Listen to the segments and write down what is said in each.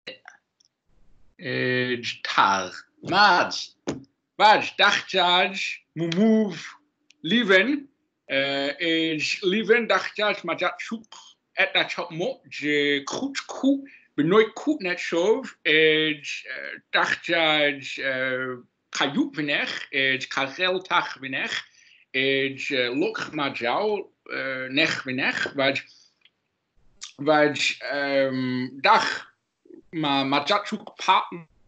tar. Mads. Vaj, dachjaj, move, leven. Leven dachjaj, majat chouk, et dat chop mo, je kroet koe, benoit koe net shov, dachjaj, kajouk venech, karel tach venech, lok majau, nech venech, vaj, dach, majat chouk pa,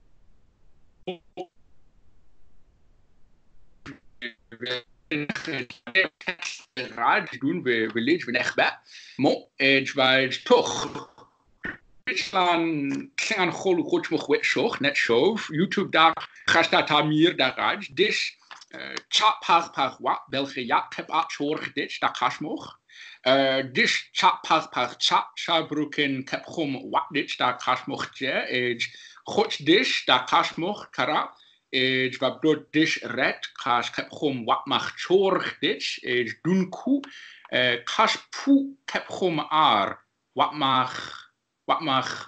raad doen we lezen we echt bij. Mo, het toch. Island klingan hol goed nog wet show, net show. YouTube daar gaat dat amir daar raad. Dis chat par wat België ja heb zorg dit daar gaat nog. Dis chat par chat Saarbrücken heb gewoon wat dit daar gaat nog je. Goed dis daar gaat nog kara. Wat door dis red, kas heb gewoon wat mag zorg dit, doen koe, kas poe heb gewoon aar, wat mag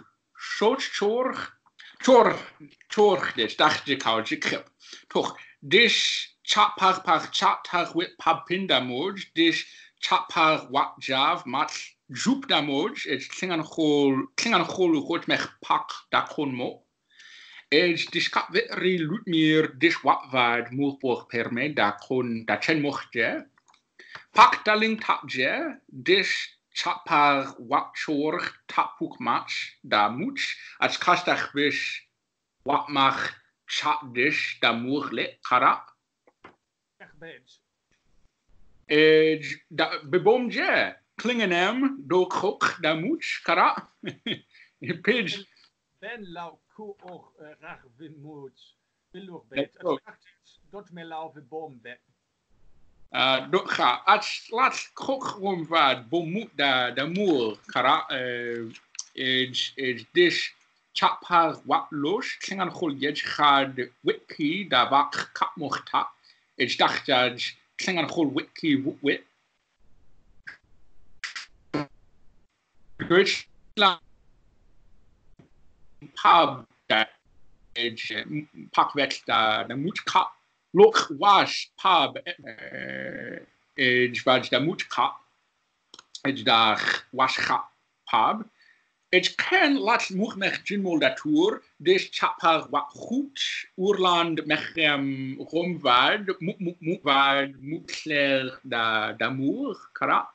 zorg dit, dacht ik al, ik heb toch, dis chat wit papinda mood, dis chat wat jav, mat zoep da mood, het klingan hol goed met pak da kon mo. Dis kap vetri lutmir dis wat waard moerpoch perme da kon da chen mochtje. Pak daling tapje, dis chapar wat zorg tapuk match da much, als kastach wish wat mag chat dis da moerle kara. Da bebomje, klingenem do krok da much kara. Page. Ben lau koe och rach win moed. Wil bet. Dat me lau we bom bet. Dat ga. Als laat krok gewoon wat bom da moer kara. Dis chapar wat los. Klingan hol jet gaat wiki da wak kap mocht ha. Dacht dat klingan hol wiki wit. Deutschland. Pub pakwet da moet kap lok was pub wat da moet kap daar was kap pub het kan laat mocht met jinmol datour dus chapar wat goed oerland met romwaard moet klaar da moer kara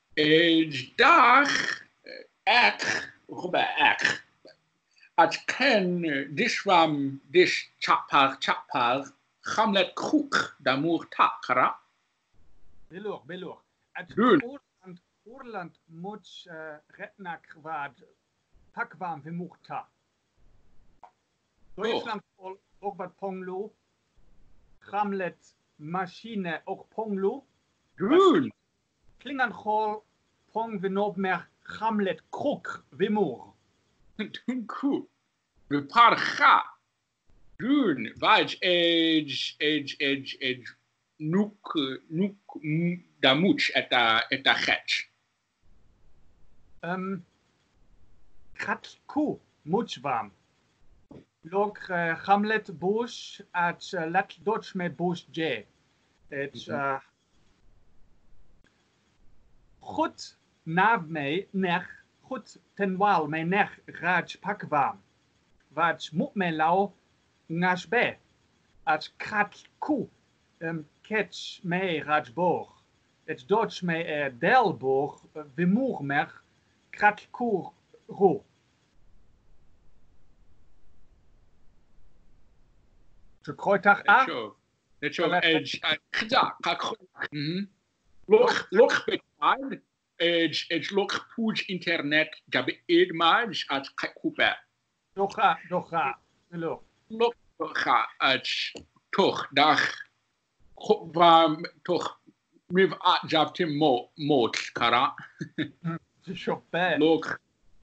daar ek Robert Als ken dis chapar, Hamlet kroek, da moer takra. Belor. Het Oerland moet retnak wat pakwaam we moekta. Duitsland ook wat ponglo. Hamlet machine ook ponglo. Groen. Klingan hol pong we nog meer Hamlet kroek we moer. Doen koe. We paar ga. Doen. Vaj age. Noek da much et da getch. Kat koe much warm. Lok Hamlet bush at lat Dutch me bush j. Het goed nav me nech. Goed ten wal mijn nech raad pakwaam. Wat moet men lau ngas be. Als krat koe catch mij raad boog. Het Duits mij delboog we moer mer krat koe ro. Zo kruiddag a. Net zo edge. Ja, Lok betalen. Het lok puj internet gabe edmaj at kupa. Docha. Lok ga at toch dag. Toch miv at jab tim mot kara. Shopé. Lok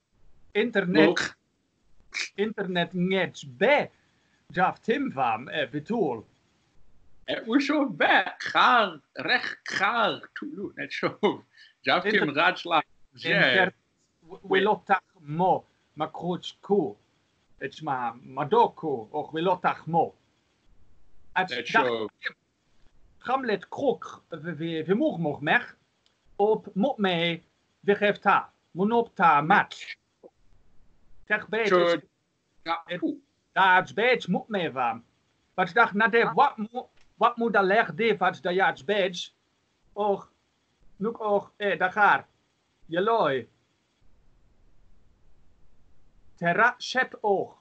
internet ngets be. Jab tim vam betul. Het was zo back gaar recht gaar toe net zo. Jab tim raadslag. We lotach mo, ma kroch ko. Het maar Madoko och wilotach mo. Net zo. Gamlet krok we mogen mech op mop mee we geeft ta. Monop ta mat. Zeg beter. Ja, Daar beter mop mee van. Wat dacht na de wat moet daar leg de wat daar ja beter. Och nuk och daar gaat. Je looi. Terra shep och.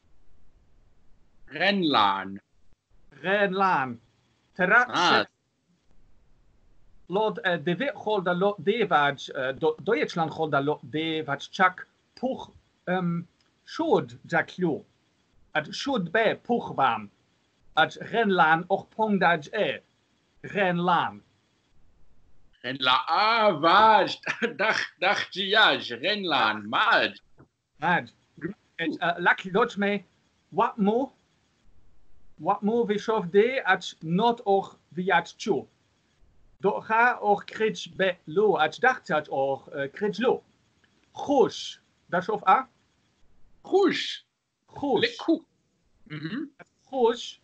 Renlaan. Renlaan. Terra shep. Lod de wit gol da lot de wat Duitsland gol da lot de wat chak puch should jaklu. At should be puch bam. At Renlaan och pongdaj Renlaan. Renlaan, wat? Dacht je juist, Renlaan, maar. Mad. Lucky Dutch me. Wat mo we shof de at not och viat chu. Do ga och krits be lo at dacht at och krits lo. Goes. Dat shof a. Goes. Goes. Lekkoe. Goes.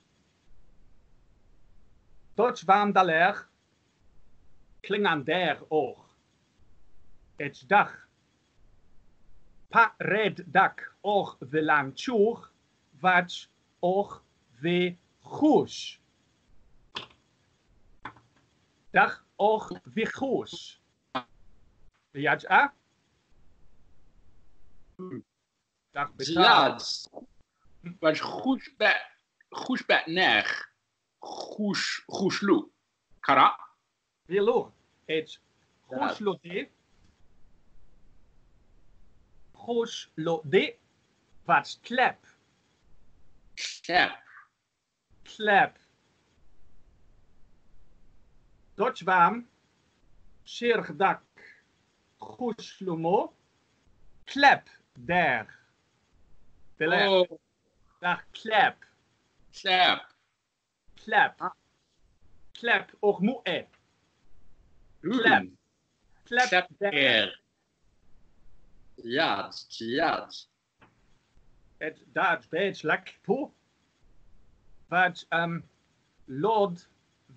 Dutch warm daler. Klingan der och. Het dag. Pa red dak och we lang tjoeg, wat och we goes. Dag och we goes. Ja, a? Dag betaal. Wat goes bet neg. Goes lo. Kara? Willo. Het goes lo de. Goes lo de. Wat klep. Klep. Dutch warm. Zeer dak. Goes lo mo. Klep der. Oh. Dag klep. Klep och mo e. Klep der. Ja. Het dat beetje lek po. Wat Lord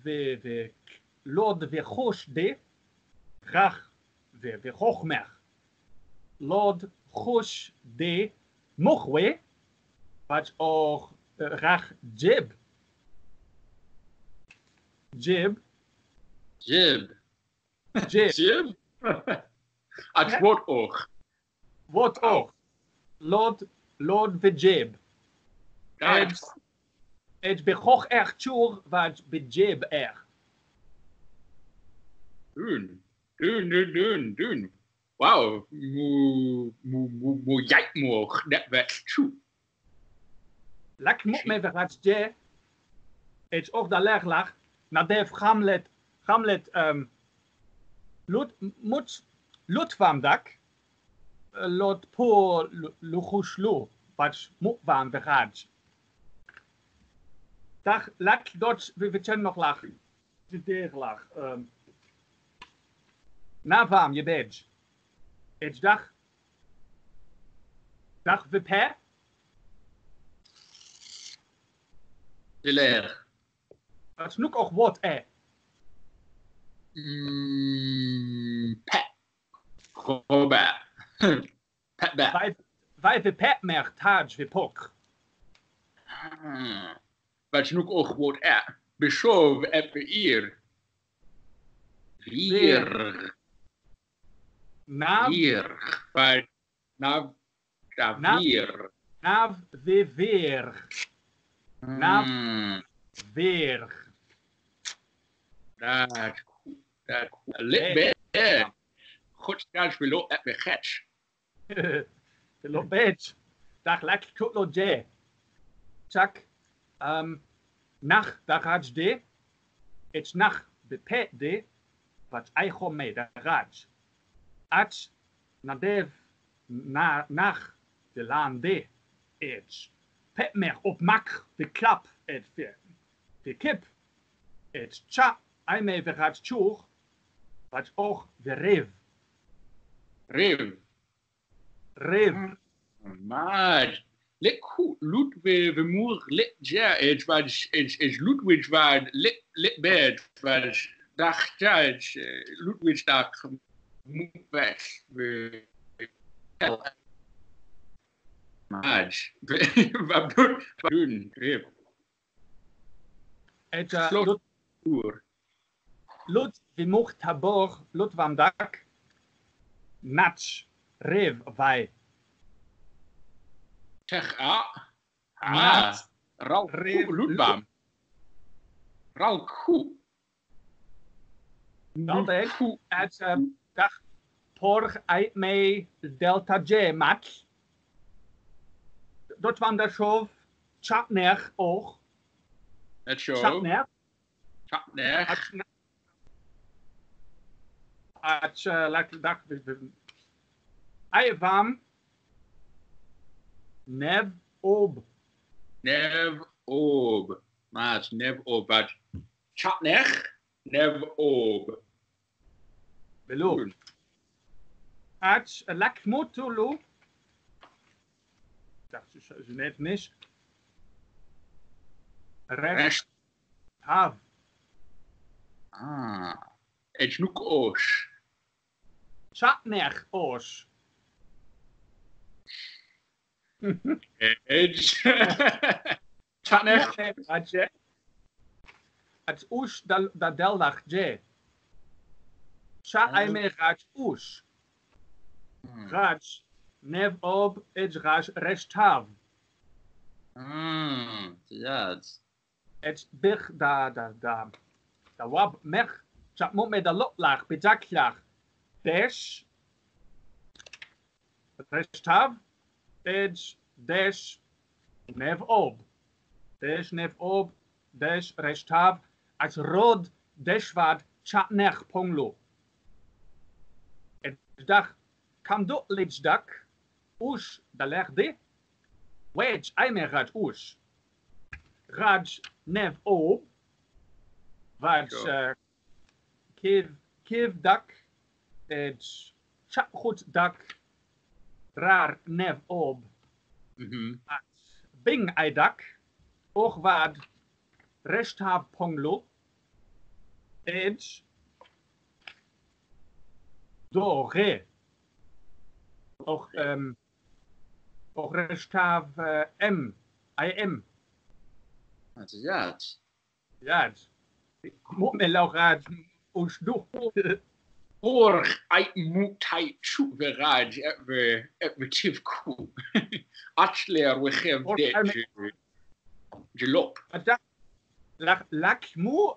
we goos de. Graag we hoogmer. Lord goos de moch we. Wat och graag jib. Het wordt ook. Wat ook. Lord we jib. Het begoch echt tjoer wat we jib er. Doen. Wauw. Moet jij moog net weg toe. Lek moet me verraad je. Het ook daar leg lag. Na def Hamlet Lut van dak. Lot po luchuslu. Wat moet van verraad. Dag lek dat we kunnen nog lachen. De deeg lag. Na van je bed. Het dag we per. De leer. Dat is nu ook wat Pet. Robert. Pet. Wij we pet meer taaj we pok. Wat is nu ook wat Beschouw even hier. Hier. Hier. Nav hier. Nav we weer. Nav weer. Dat lit goed straks beloop het weer gets. Beloop het. Dag lekker kutlo je. Chak. Nach da gaat de. Het nach bepet de. Wat eigen mee da gaat. At nadev nach de laan de. Het. Pet meer op mak de klap het weer. De kip. Het cha. Hij mee weer gaat tjoeg. Wat ook weer rev. Maar Lit cool. We moer lit ja. Het was Ludwig was lit bed. Was dag ja. Ludwig dag moet weg. We Maj. Wat doen? Het Slot uur. Lut vi mocht tabor lut vam dak. Natch rev vai. Tech a. Nat. Ral Ludwam. Ral koe. Dat ik het dag porg uit mee delta J match. Dat van de show chatner oog. Het show. Chatner. Chatner. Het laat dag. Hij van nev ob. Nev ob. Maat, nev ob. Wat? Chatner. Nev ob. Below. Het lak motolo. Dat is net mis. Rest. Hav. Het snoek oos. Chatner oos. Het Chatner. Het oes da deldag J. Cha ai me raj oes. Raj nev ob ed raj restav. Ja. Het big da wab mech. Chat mo me da lotlag bedaklach. Dash. Restav. Ed dash nev ob. Dash nev ob. Dash restav. Als rod deshvad chatnech ponglo. Het dag kam do lidsdak. Oes da legde. Wedge aimer raj oes. Raj nev ob. Vaj kiv dak. Het chapgoed dak. Raar nev ob. Bing ai dak. Och vad restav ponglo. Edge. Dore. Och restav M. IM. Ja. Ja. Moet me laurad ons do. Org uit moet hij choeveraj. Even tiv koe. Achler we geef dit. Gelop. Lak mo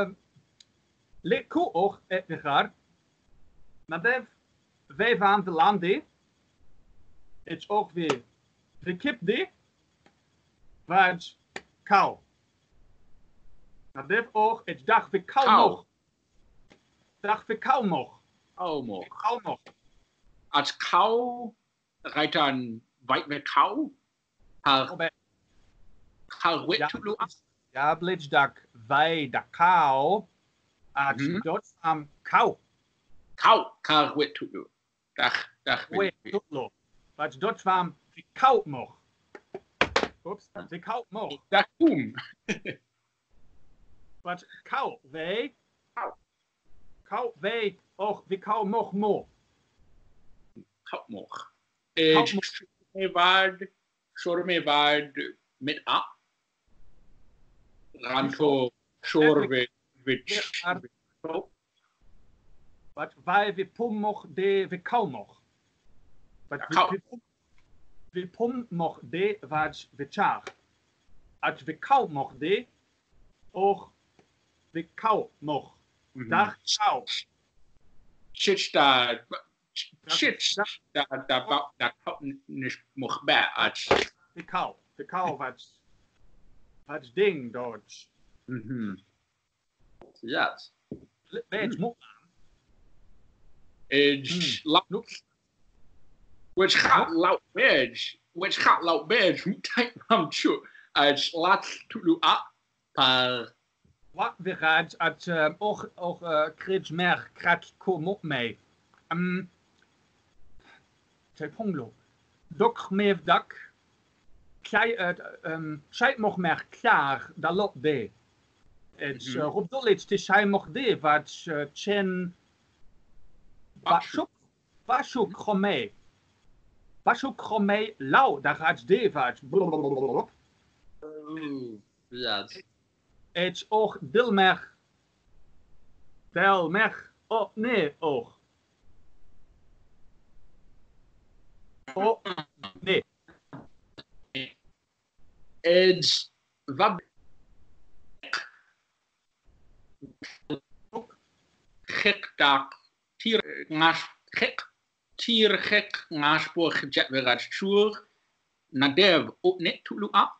leko och etgar. Maar wij van de landen. Het is ook weer de kip die. Wat kou. Maar dit ook het dag we kou nog. Dag we kou nog. Oh, mocht. Kou nog. Als kou rijdt dan weit met kou. Kou wit toe. Ja, blitzdak wij de kou. Als dat am kou. Kou wit toe. Dag. Wait, tutlo. Wat dat van de kou nog. Oeps, de kou nog. Dag boom. Wat kou wij. Kou wij. Och, we kou nog mo. Kou nog. Sorry me waard met a. Ranto sorry with. Wat wij we pom nog de we kou nog. We pom nog de wat we char. Als we kou nog de. Och, we kou nog. Dag kou. Shit daar niet mocht bij als. De kou wat ding dodge. Ja. Weet mo. Which gaat loud badge moet hij van toe als laat toe a par wat we gaat at och krits mer krak kom op mee. Te ponglo. Dok mev dak zij mocht mij klaar, dat lot de. Het op dollets te zij mocht de, wat chen, washoek gomee. Washoek gomee, lauw, daar gaat de, wat. Ja, Het oog, dilmech, oh nee, oog. Oh, nee. Het wat gek daar tier gek naspoor gejet weer uit stuur naar dev ook net toe op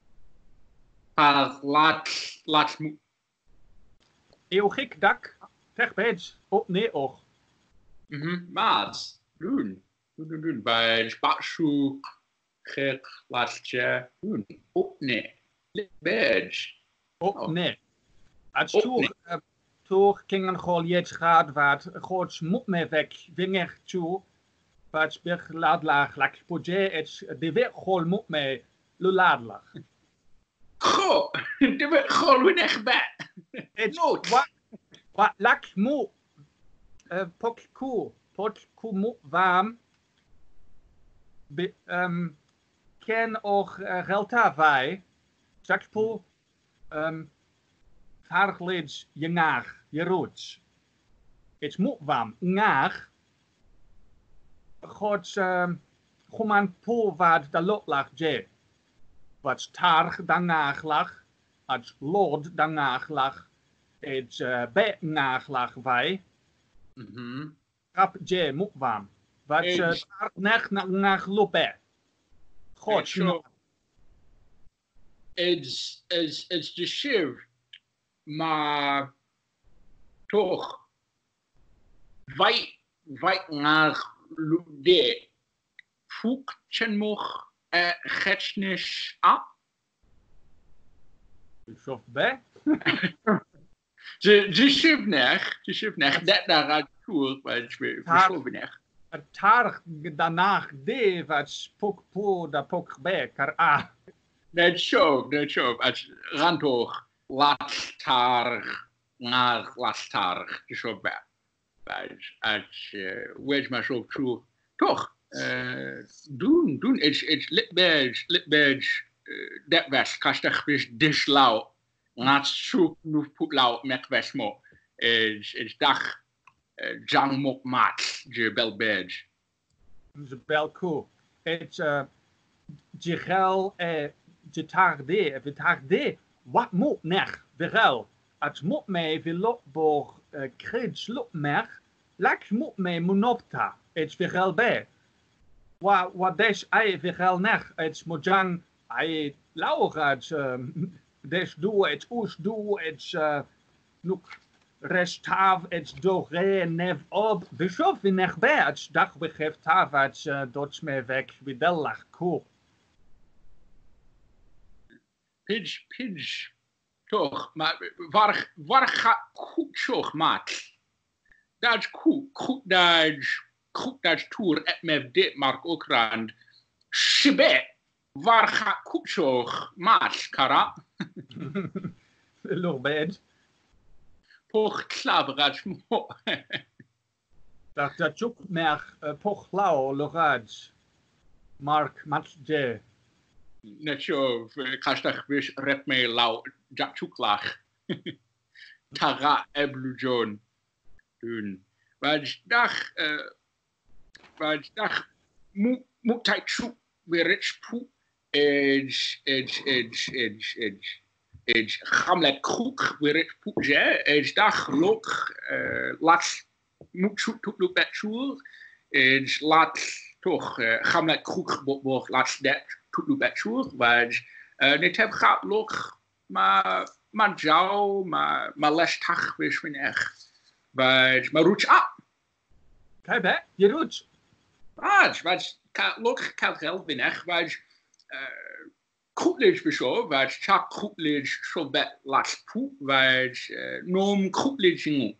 par laat moet Eeuw gek dak, vechtbeds, oh nee, oog. maar doen bij spaarzoek gek laatje doen ook nee badge Oh nee. Als toch kingen gewoon jetzt gaat wat goed moet me weg winger toe wat spek laat laag lak budget het de weg gewoon moet me laat laag. goh dit wordt gewoon weer echt bij Het Nood. wat lak moet pot koe moet warm ken ook geld wij zakpoel Hargleds je naag, je roots. Het moet warm, naag. God, kom aan poel wat de lot lag, je. Wat starg dan naag lag, als lord dan naag lag, het bed naag lag wij. Rap je moet warm. Wat starg naag lopen. God, it's de shiv maar toch wij naar de voekchen mocht getnis op Sof bij. de shiv nech dat daar uit toer bij het Het targ daarna de wat spok po da pok bij kar a. net zo als randhoog laatstarig naar laatstarig dus ook bij als weet maar zo toe toch doen it's litbeds dat was kastig is dislau laat zoek nu put lau met westmo is dag jang mok maat je belbeds Ze bel cool. Het Jigel je tag de wat moet nech Vigel als moet mij wil lopborg kreds lop mer lak moet mij monopta het Vigel bij wat des ei Vigel nech het mojang ei laurad des doe het oes doe het nuk restav het dore nev op bischof in nech bij het dag begeeft het dots me weg widellach cool. Pidge, toch, maar waar gaat goed zo, maat? Dat is goed dat is toer et met dit, maar ook rand. Sibbe, waar gaat goed zo, maat, kara? Nog bed. Poch klaverad mo. Dat zoek mer poch lau lorad. Mark matje. Net zo, kastig wis rep me lau jakchuklach. Tara eblujon. Doen. Waar dag moet hij zoek weer het poe. Het gamlet kroek weer het poe. Het dag lok laat moet zoek toe bij zoer. Het laat toch gamlet kroek wordt laat dat toe bij zoer. Maar net heb gaat lok maar jou maar les tag wis men echt. Maar roets op. Kijk hè, je roets. Wat lok kan geld ben echt. Wat kroetlings beso. Wat chak kroetlings zo bet laat poe. Wat noem kroetlings in.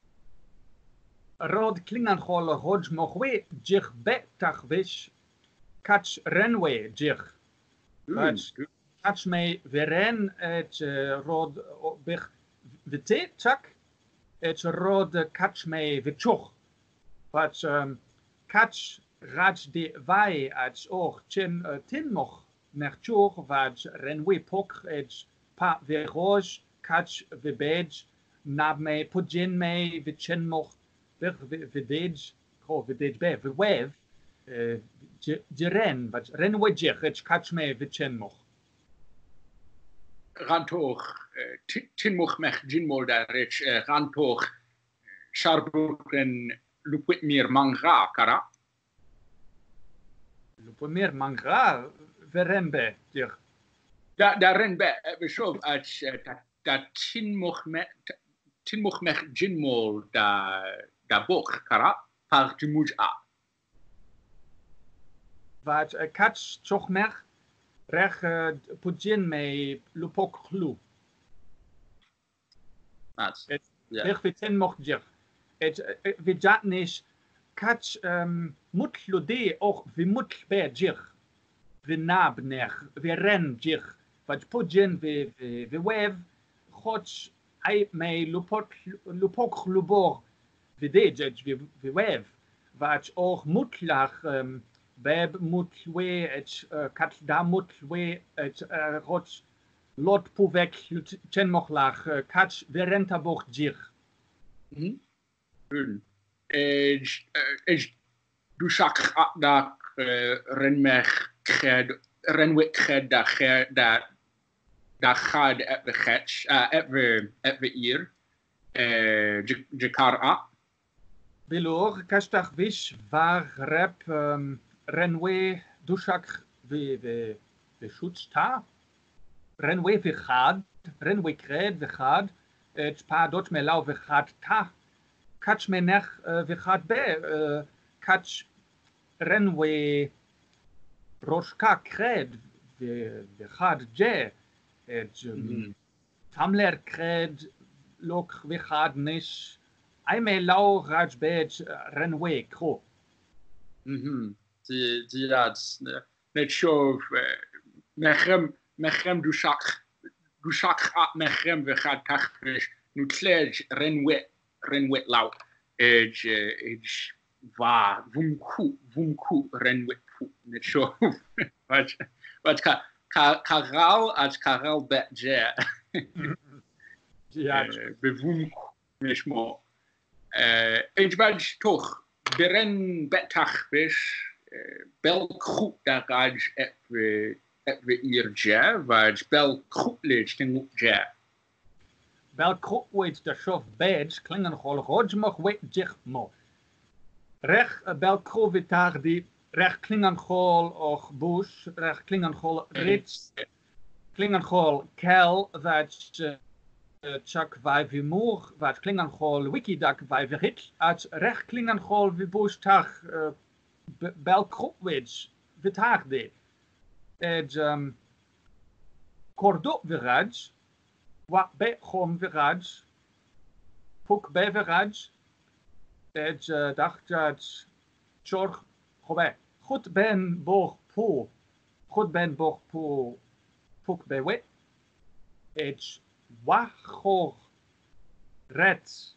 Rod klingan golle rods mogwe jich betag wis. Kats renwe jich. Catch me veren het rod bich vite chak het rod catch me vichoch. Wat catch raj de vai als och tin moch nach choch wat renwe pok het pa veroj catch vibej nab me pujin me vichen moch videj videj be viwev Jeren, wat renwedjech, het catch me vichen moch. Rantoch, tinmoch mech jinmol daar rich, rantoch, Sharbruk en lupit meer mangra, kara. Lupit meer mangra, verenbe, dir. Daar renbe, beshof, als dat tinmoch mech jinmol da boch, kara, par tumuj a. Wat catch toch mer rech pujin me lupok chlu. Ich vitin moch dir. Het vidjatnish catch mutlode och vi mutl be dir. Vi nabner, vi ren dir. Wat pujin vi wev choch ai me lupok chlubor videj vi wev. Wat och mutlach Beb mutwe het kat da mutwe het rots lot puvek chen mochlach catch verenta boch dir. Du sak da renmech renwik ged da gad et we getch et we hier Jakarta. Bilor kastach wish var rep renwe dushak we schutzta renwe we gad renwe kred we gad het pa dot me lau we gad ta catch me nech we gad be catch renwe roshka kred we gad je het tamler kred lok we gad nish I me lau raj be renwe kro. Net zo, mechem du sak at mechem we gaat tachfish, nu tlej renwet lau, va vumku renwet pu, net zo, wat karal als karal bet je, bevumku, nismo, eens toch. Beren betachfish, belk goed daar raj et we hier ja, waar belk goed ligt in moet ja. Belk goed weet de schof beds klingen hol roj mag weet zich mo. Rech belk goed vitar die rech klingen hol och bush, rech klingen hol rits, klingen hol kel dat Chuck wij vi moer, wat klingen hol wikidak wij vi hit, als recht klingen hol vi boostag belk groepwits vitag de. Het kordop viraj, wat be gewoon viraj, puk be viraj, het dacht dat zorg gobe. Goed ben boog po, goed ben boog po, puk be wet. Het Wachog red,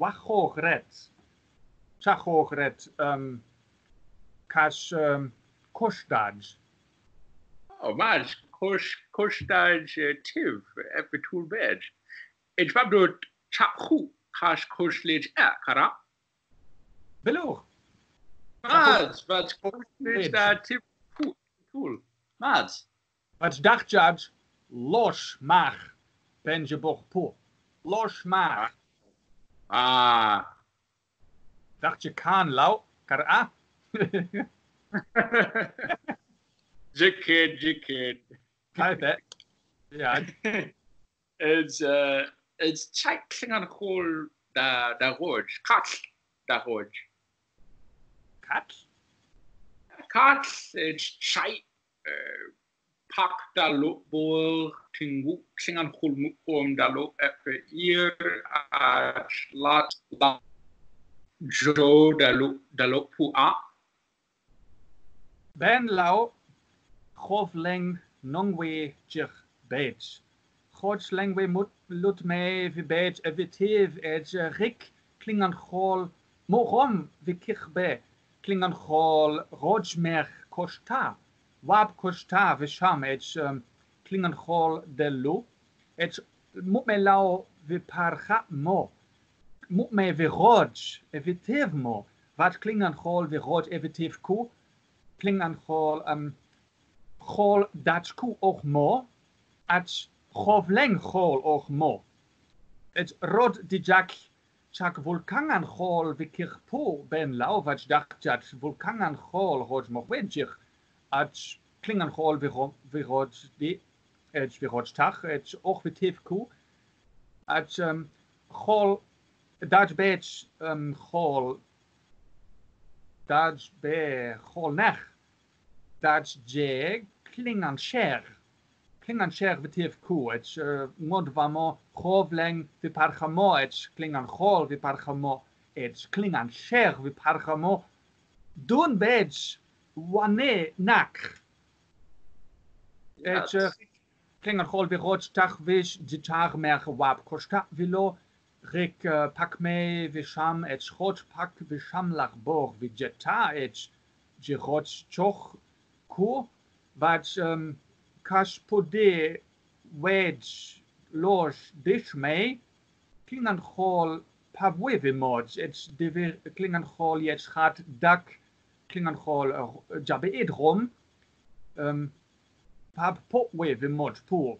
kas kostadj. Oh, maar kostadj tiv, even tool bed. Het was door chakhu, kas kostlej kara. Beloor. Maar wat kostlej daar tiv tool. Maat. Wat dacht je los maar. Ben je boch po. Los maar. Dacht je kan lau. Kara. Je kid. I bet. Ja. It's checking on whole da road. Kat da road. Kat? Kat it's chai pak da loopbol tingu klingan hol om da loop even hier laat jo da loop pu a Ben lau golfleng nongwe jich beets. Gods lengwe lut me vi beets evitiv rik klingan hol morom vi kichbe klingan hol rojmer kosta wab kosta vi sham klingan hol delu moet me lau vi parcha mo moet me vi roj evitiv mo wat klingan hol vi roj evitiv ku klingan hol dat ku och mo at Chovleng hol och mo. Het rod di chak vulkangan hol vikir po ben lauvat dacht vulkangan hol hoj mo wedjich at klingan hol virod di virod tach et och vitiv ku at hol dat bet hol dat be hol nech dat je klingan sher klingan sher vitiv ku et mod vamo chovleng vi parchamo et klingan hol vi parchamo et klingan sher vi parchamo dun beds wane nak et klingan hol vi rot tach vis gitar mer wab kosta vilo rik pakme vi sham et schot pak vi sham lach bor vi jeta et girot choch ku vat Kash pode wedge losh dish me klingan hol pavwe mods it's de klingan hol jetzt gaat dak klingan hol jabe edrom pap potwe mod po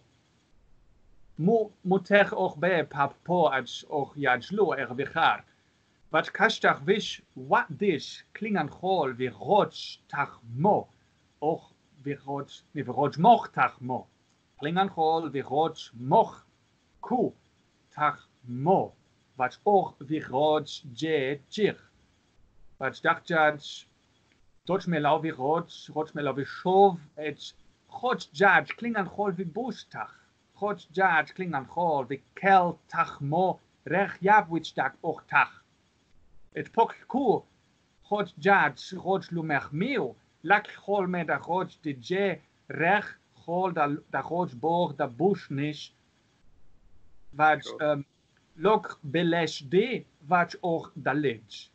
mo ter och be pap po als och jajlo vichar wat kashtach wish wat dish klingan hol vi roch tach mo och vi roj moch tach mo. Klingan hol vi roj moch ku tach mo. Wat och vi roj je jir. Wat dacht dort me lau vi roj me lau vi shov et roj jaj klingan hol vi bush tach. Roj jaj klingan hol vi kel tach mo rech jav wich dak och tach. Et pok ku roj jaj roj lumech meo. Lak hol me da roj de je rech hol da roj bor da bush nish wat lok belesh de wat och da lej.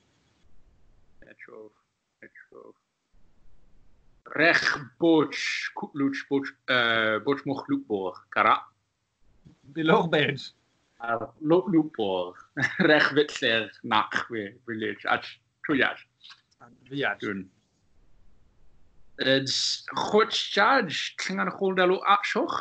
Rech boch kutluch boch moch lukbor kara. Bilog bej. Lukbor rech witzer nach we village at tujas. Ja. Goed charge klingan hol da lo achoch.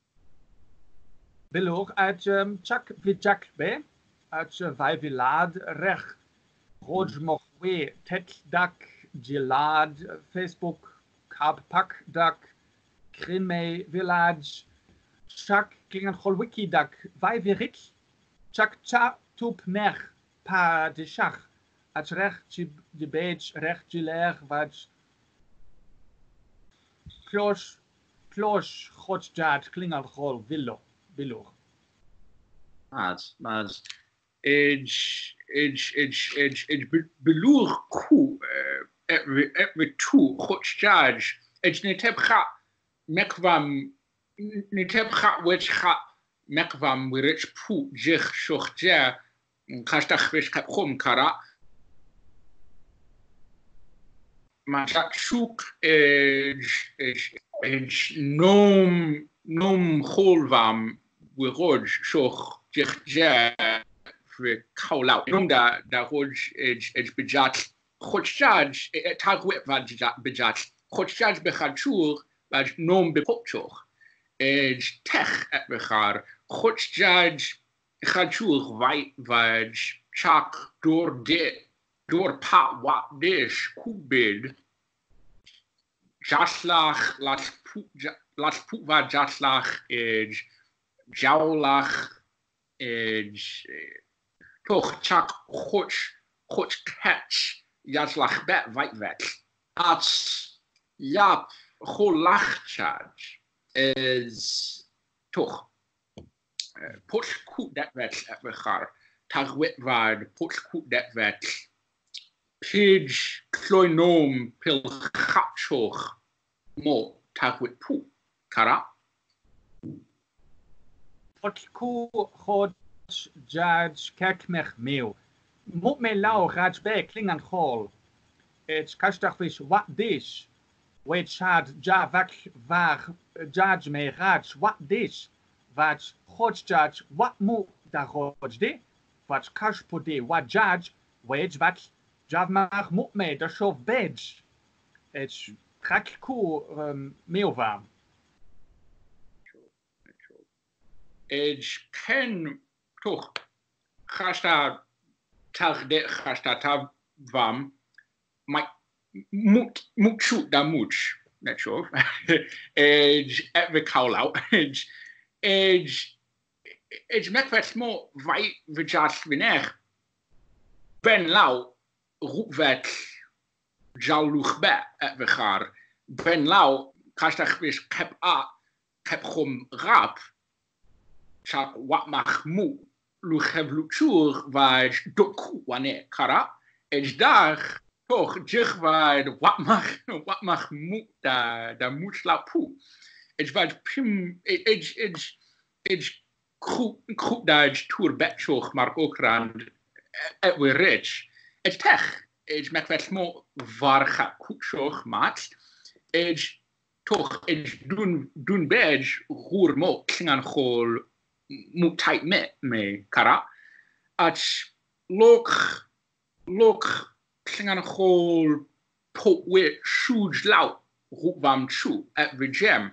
Bilog at chak vijak be at vai vilad rech roj moch we tet dak gilad Facebook kab pak dak krime village chak klingan hol wiki dak vai virik chak cha tup mer pa de shach at rech de bej rech giler wat Klosh Hotjad klingan hol villo. Maar Edge beloer ku et tu Hotjad edge netep ga mekvam netep ga wech ga mekvam wirich pu jich shochja kastach wish kapkom kara Machuk nom holvam wiroj shoch jechja for kaulau nom da roj bijat khotjaj tagwet bijat khotjaj bechachur vaj nom bepopchoch tech et bechar khotjaj khachur vaj chak door pat wat dish kubid jaslach las putva jaslach jawlach toch chak choch catch jaslach bet veit at jap cholach charge is toch push koet dat vet at bechar tagwit vaard push koet dat vet Page kloinom pil chatchoch mo tagwit pu Kara? Tot ku God judge kek mech mew. Mut me lau rats be klingan hall. It's kastach vis wat dis. Which had javak var judge me rats wat dis. Wat God judge wat mu da God de. Wat kash pode wat judge which wat jav mag mut me da shov bedge. It's krak ku meelwaam. Ken toch gasta tag de gasta tav vam maar moet shoot da much net zo we call out met wat small wij we just winner ben lau roep wet jalug be we gaan ben lau gasta gewis heb gom rap Chak wat mag moe, luchev luchur, waar doku wanneer kara, is daar toch zich waar wat mag moe da moet slapen. Is waar pim, is goed daar toer betjoch, maar ook rand, het weer rich. Is tech, is met wat small waar gaat goed zoch maat, is toch is doen bedj roer mo klingan gol. Moet tijd me kara. Als lok klingan hol pot we shoes lau roep wam chu at we jam.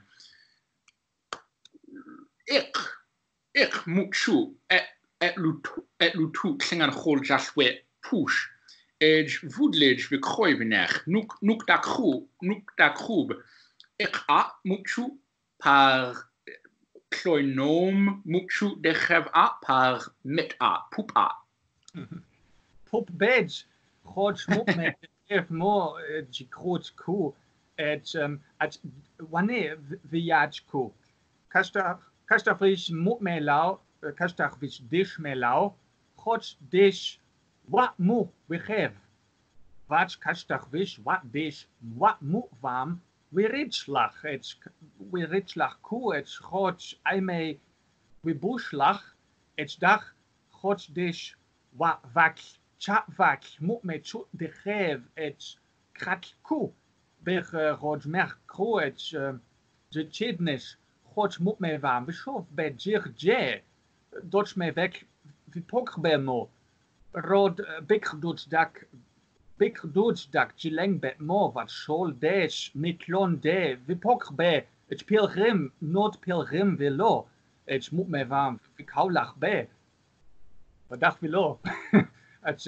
Ik moet chu at lutu klingan hol just we push. Edge voedlage we krooi weneg. Nuk dak groeb. Ik moet chu par Kloinom muchu de gev par met poep Pop bedge, God smok me geef mo je groot ku het wanneer viaj ku. Kasta vis mot me lau, kasta vis dish me lau, God dish wat mu we geef. Wat kasta vis wat dish wat mu vam. We ritslach, we ritslach ku, it's God, I may, we bushlach, it's dag, God dish, wat vak, chat vak, moet me chut de gev, it's krak ku, bech God merk ku, it's de chidnis, God moet me waan, we schof bij jir je, dots me weg, we pok ben mo, rod big dots dak, Big Doodsdak, Gileng bet mo, wat sol desh, mitlon de, vi pok be, het pilgrim, not pilgrim velo, het moet me warm, vi kaulach be. Wat dacht velo? Het,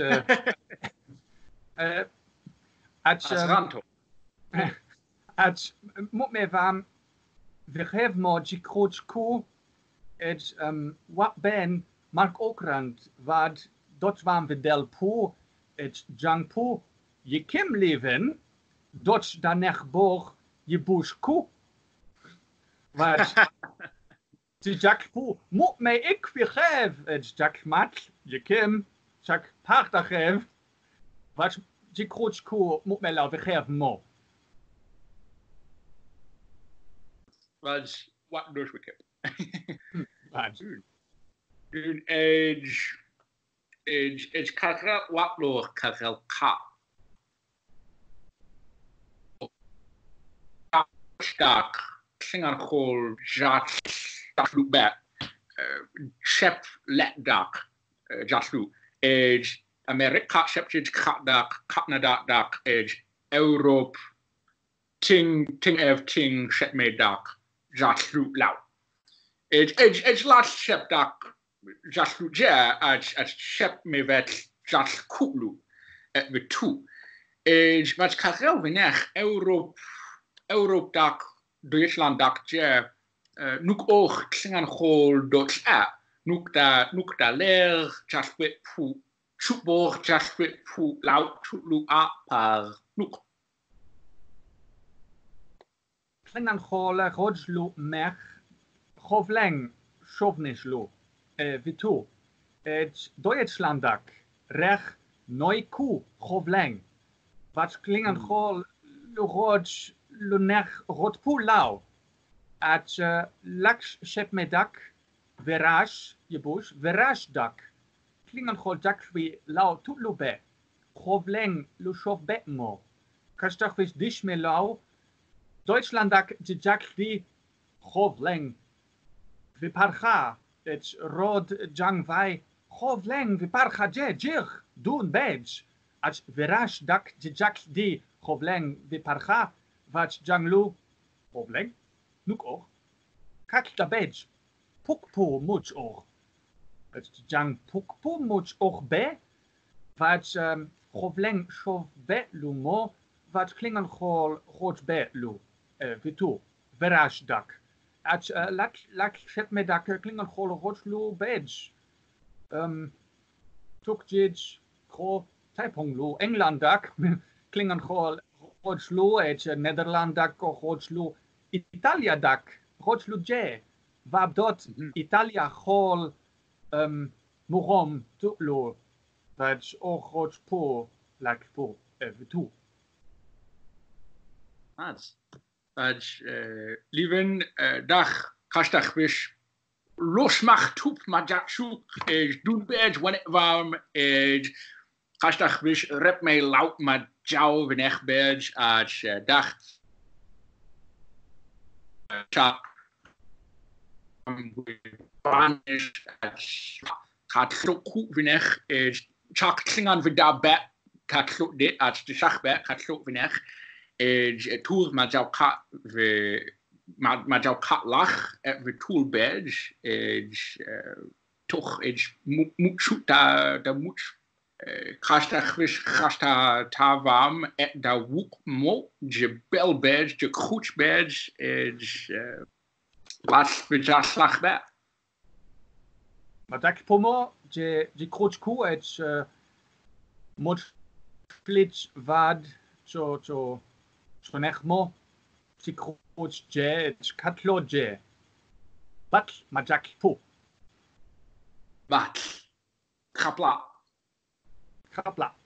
het moet me warm, vi geef mo, gikrots ku, het, wat ben, Mark Okrand, wat, dot warm vi del pu, het Jangpu, je kim leven, dat danach borg je bush ku. Wat de Jangpu moet mij ik weer geven, het Jangmat, je kim, Jack Parta geven, wat je kroos ku moet mij laten geven mo. Wat dus we kip. Wat? Doen age. It's kakra waklo kakel ka. Stak singan hol jat jaslu bat. Shep let dak jaslu. Age Amerika shepjid kat dak age Europe ting shep me dak jaslu lau. Age last shep dak. Just ja, als shep me vet just kulu we toe. Wat karel weneg Europe dak Duitsland dak ja nuk oog klingan hol dots nuk da leer just we pu chupor just we pu lau chulu par nuk. Klingan hol rodslu mech hovleng chauvinislu. Vitu, het Duitslandak, rech, noiku, govleng. Wat klingen gol, rod, lunech, rotpu lau. at laks shep medak verash yebush verash dak klingan khol dak vi lau tutlube khovleng lushov betmo kastach vis dish me lau Deutschland dak jak vi khovleng vi parcha et rod jang vai khovleng vi parcha jir dun bej at verash dak jak di khovleng vi parcha vat janglu khovleng nuk och kak da bej pukpo much och het jang pukpo much och be vat khovleng shov be lumo vat klingan khol khot be lu vitu verash dak at lak shet me dak klingan khol khot lu bej tuk jij kho taipong lu England dak klingan khol khot lu et Nederland dak khot lu Italia dak khot lu je vab dot Italia khol murom tu lu vat och khot po lak po vitu Nice. Lieven dag kastach wish losmach tup majaksuk doen badge wanneer warm kastach wish rep me laut ma jou van echt badge als dag gaat zo goed van echt chak klingan voor daar bed gaat zo dit als de zachbed gaat zo van echt tool maar jou kat maar jou kat lach we tool bed toch moet zoet daar moet Gasta ta warm da woek mo je bel bed je goed bed laat we ja slag bed maar dat pomo je coach ku et mod flits vad so nechmo si coach je katlo je bat majak po wat kapla kapla